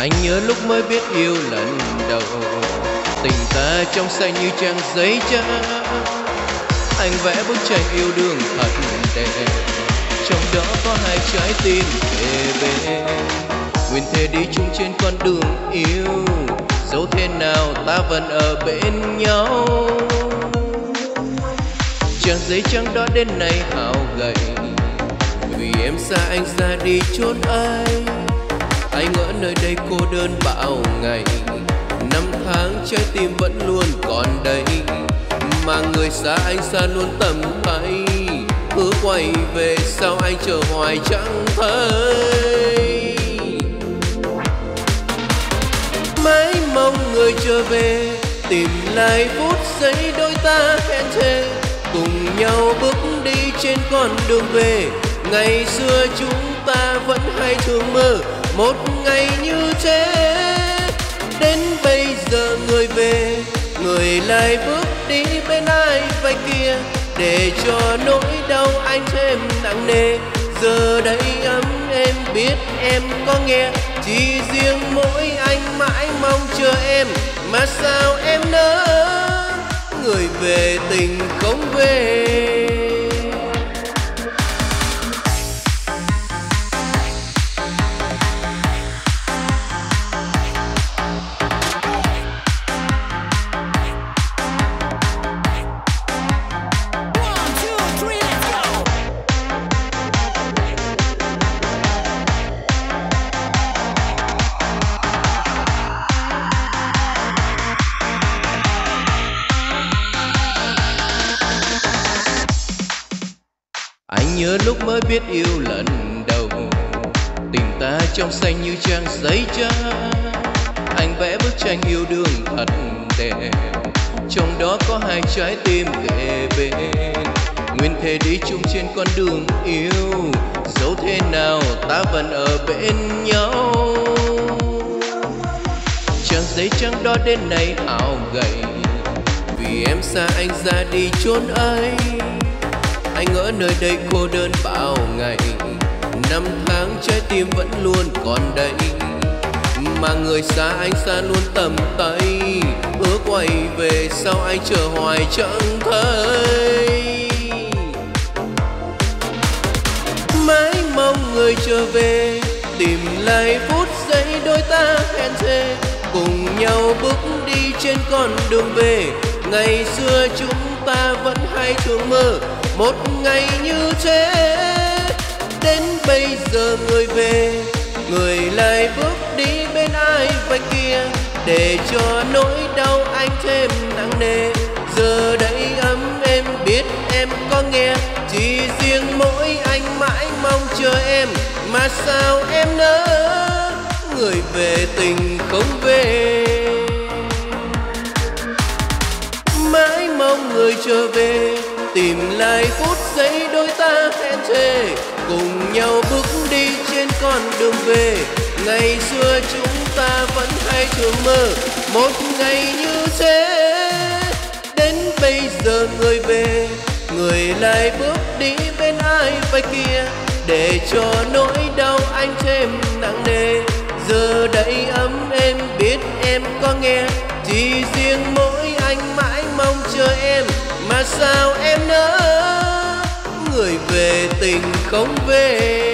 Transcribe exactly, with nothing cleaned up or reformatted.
Anh nhớ lúc mới biết yêu lần đầu, tình ta trong xanh như trang giấy trắng. Anh vẽ bức tranh yêu đương thật đẹp, trong đó có hai trái tim kề bên. Nguyện thề đi chung trên con đường yêu, dẫu thế nào ta vẫn ở bên nhau. Trang giấy trắng đó đến nay hao gầy, vì em xa anh ra đi chốn ấy. Anh ở nơi đây cô đơn bao ngày, năm tháng trái tim vẫn luôn còn đây. Mà người xa anh xa luôn tầm tay, cứ quay về sao anh chờ hoài chẳng thấy. Mãi mong người trở về, tìm lại phút giây đôi ta hẹn thề, cùng nhau bước đi trên con đường về. Ngày xưa chúng ta vẫn hay thường mơ một ngày như thế. Đến bây giờ người về, người lại bước đi bên ai vai kia, để cho nỗi đau anh thêm nặng nề. Giờ đây ấm em biết em có nghe, chỉ riêng mỗi anh mãi mong chờ em. Mà sao em nỡ, người về tình không về. Anh nhớ lúc mới biết yêu lần đầu, tình ta trong xanh như trang giấy trắng. Anh vẽ bức tranh yêu đương thật đẹp, trong đó có hai trái tim kề bên. Nguyện thề đi chung trên con đường yêu, dẫu thế nào ta vẫn ở bên nhau. Trang giấy trắng đó đến nay hao gầy, vì em xa anh ra đi chốn ấy. Anh ở nơi đây cô đơn bao ngày, năm tháng trái tim vẫn luôn còn đây. Mà người xa anh xa luôn tầm tay, hứa quay về sao anh chờ hoài chẳng thấy. Mãi mong người trở về, tìm lại phút giây đôi ta hẹn thề, cùng nhau bước đi trên con đường về. Ngày xưa chúng ta vẫn hay thường mơ một ngày như thế. Đến bây giờ người về, người lại bước đi bên ai vai kia, để cho nỗi đau anh thêm nặng nề. Giờ đây ấm em biết em có nghe, chỉ riêng mỗi anh mãi mong chờ em. Mà sao em nỡ, người về tình không về. Mãi mong người trở về, tìm lại phút giây đôi ta hẹn thề, cùng nhau bước đi trên con đường về. Ngày xưa chúng ta vẫn hay thường mơ một ngày như thế. Đến bây giờ người về, người lại bước đi bên ai vai kia, để cho nỗi đau anh thêm nặng nề. Giờ đây ấm em biết em có nghe, chỉ riêng mỗi anh mãi mong chờ em. Mà sao em nỡ, người về tình không về.